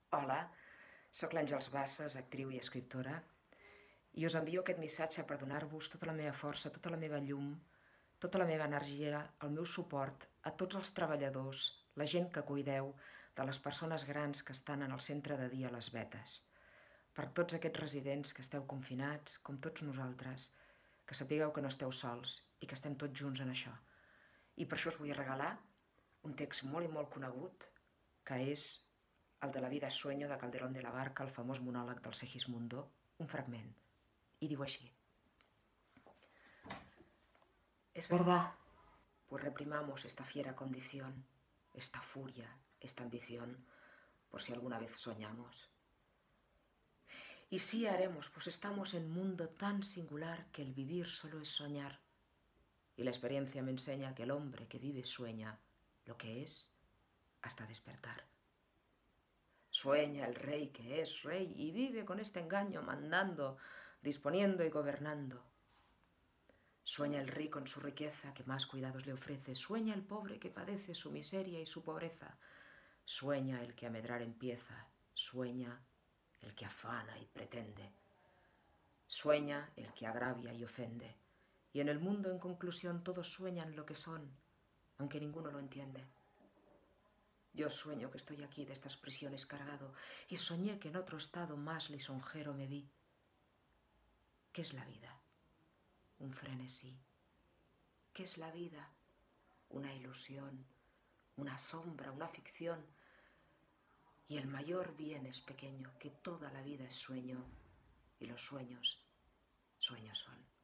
Hola, sóc l'Àngels Bassas, actriu i escriptora, i us envio aquest missatge per donar-vos tota la meva força, tota la meva llum, tota la meva energia, el meu suport a tots els treballadors, la gent que cuideu de les persones grans que estan en el centre de dia a les Vetes, per tots aquests residents que esteu confinats, com tots nosaltres, que sapigueu que no esteu sols i que estem tots junts en això. I per això us vull regalar un text molt i molt conegut, que és el de La vida es sueño de Calderón de la Barca, el famós monòleg del Segismundo, un fragment, y digo así. Es verdad, pues reprimamos esta fiera condición, esta furia, esta ambición, por si alguna vez soñamos. Y sí haremos, pues estamos en un mundo tan singular que el vivir solo es soñar. Y la experiencia me enseña que el hombre que vive sueña lo que es hasta despertar. Sueña el rey que es rey y vive con este engaño mandando, disponiendo y gobernando. Sueña el rico en su riqueza que más cuidados le ofrece. Sueña el pobre que padece su miseria y su pobreza. Sueña el que a medrar empieza. Sueña el que afana y pretende. Sueña el que agravia y ofende. Y en el mundo, en conclusión, todos sueñan lo que son, aunque ninguno lo entiende. Yo sueño que estoy aquí de estas prisiones cargado y soñé que en otro estado más lisonjero me vi. ¿Qué es la vida? Un frenesí. ¿Qué es la vida? Una ilusión, una sombra, una ficción. Y el mayor bien es pequeño, que toda la vida es sueño y los sueños, sueños son.